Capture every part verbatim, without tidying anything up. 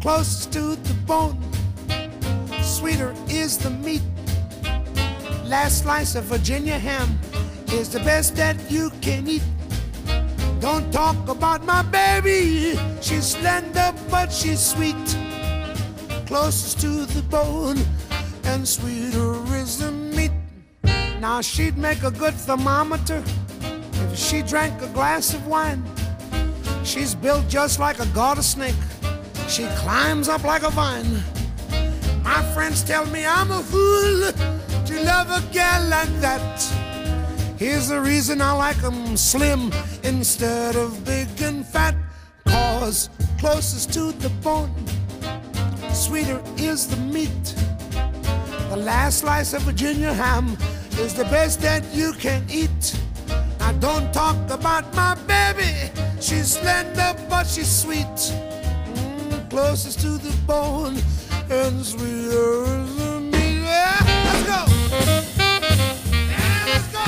closest to the bone. Sweeter is the meat. Last slice of Virginia ham is the best that you can eat. Don't talk about my baby, she's slender but she's sweet. Closest to the bone and sweeter is the meat. Now she'd make a good thermometer if she drank a glass of wine. She's built just like a garter snake, she climbs up like a vine. My friends tell me I'm a fool to love a gal like that. Here's the reason I like 'em slim instead of big and fat. Cause closest to the bone, sweeter is the meat. The last slice of Virginia ham is the best that you can eat. Now don't talk about my baby, she's slender but she's sweet. Mm, closest to the bone and sweeter is the meat. Yeah, let's go! Yeah, let's go!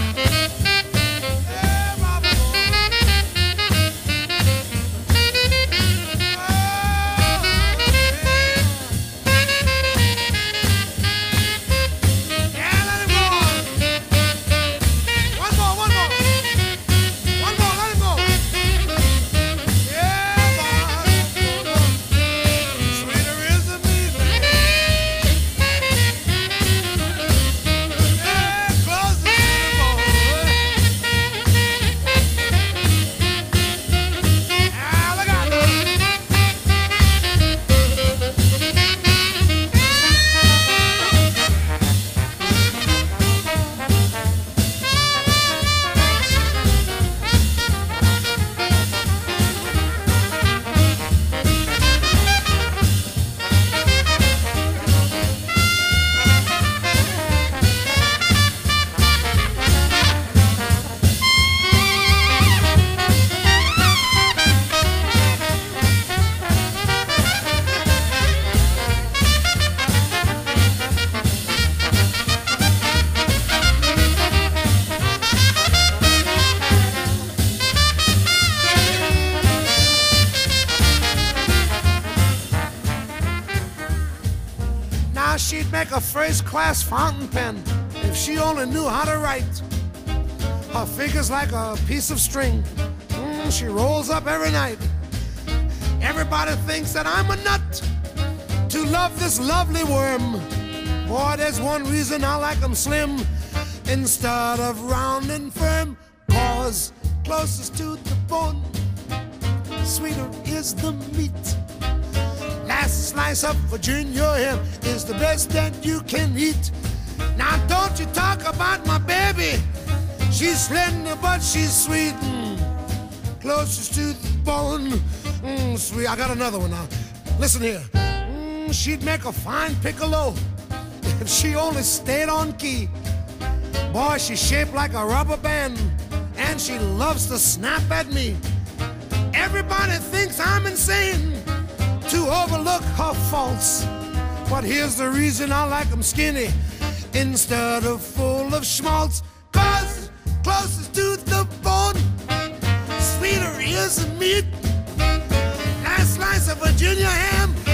She'd make a first-class fountain pen if she only knew how to write. Her figure's like a piece of string. Mm, she rolls up every night. Everybody thinks that I'm a nut to love this lovely worm. Boy, there's one reason I like 'em slim instead of round and firm. Cause closest to the bone, sweeter is the meat. Last slice of Virginia ham is the best that you can eat. Now don't you talk about my baby, she's slender but she's sweet. Mm, closest to the bone, mm, sweet. I got another one now. Listen here. Mm, she'd make a fine piccolo if she only stayed on key. Boy, she's shaped like a rubber band and she loves to snap at me. Everybody thinks I'm insane to overlook her faults, but here's the reason I like 'em skinny instead of full of schmaltz. Cause closest to the bone, sweeter is the meat. Last slice of Virginia ham